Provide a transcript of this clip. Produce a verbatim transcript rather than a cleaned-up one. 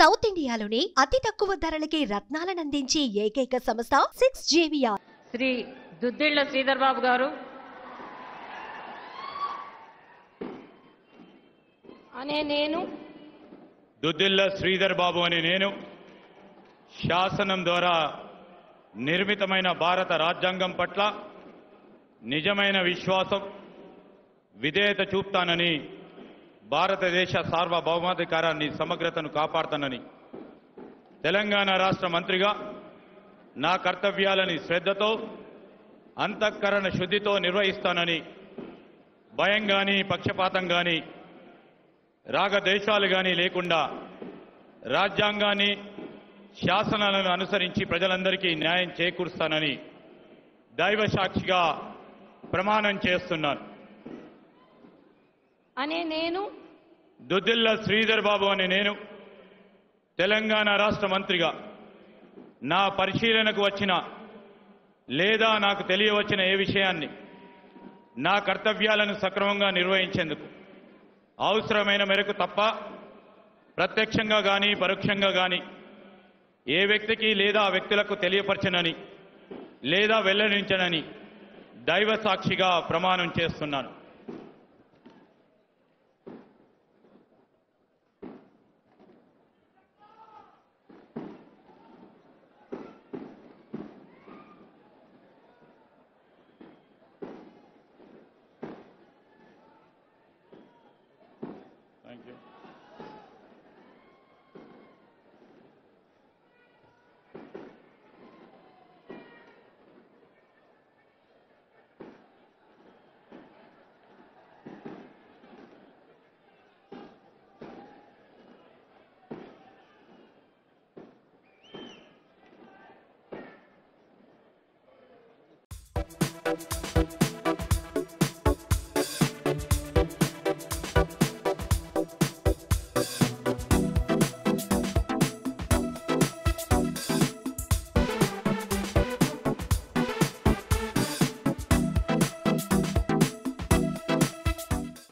South ఇండియాలోనే అతి తక్కువ ధరలకి రత్నాలను అందించే ఏకైక సంస్థ సిక్స్ జేవిఆర్. శ్రీ దుద్దిళ్ల శ్రీధర్ బాబు గారు అనే నేను దుద్దిళ్ల శ్రీధర్ బాబు అనే నేను శాసనం ద్వారా నిర్మితమైన భారత రాజ్యాంగం పట్ల నిజమైన విశ్వాసం విధేయత చూపుతానని, భారతదేశ సార్వభౌమాధికారాన్ని సమగ్రతను కాపాడుతానని, తెలంగాణ రాష్ట్ర మంత్రిగా నా కర్తవ్యాలని శ్రద్ధతో అంతఃకరణ శుద్ధితో నిర్వహిస్తానని, భయం గాని పక్షపాతం గాని రాగద్వేషాలు గాని లేకుండా రాజ్యాంగాన్ని శాసనాలను అనుసరించి ప్రజలందరికీ న్యాయం చేకూరుస్తానని దైవ సాక్షిగా ప్రమాణం చేస్తున్నాను. అనే నేను దుద్దిళ్ల శ్రీధర్ బాబు అనే నేను తెలంగాణ రాష్ట్ర మంత్రిగా నా పరిశీలనకు వచ్చిన లేదా నాకు తెలియవచ్చిన ఏ విషయాన్ని నా కర్తవ్యాలను సక్రమంగా నిర్వహించేందుకు అవసరమైన మేరకు తప్ప ప్రత్యక్షంగా గాని పరోక్షంగా గాని ఏ వ్యక్తికి లేదా వ్యక్తులకు తెలియపరచనని లేదా వెల్లడించనని దైవ సాక్షిగా ప్రమాణం చేస్తున్నాను. Thank you. Thank you.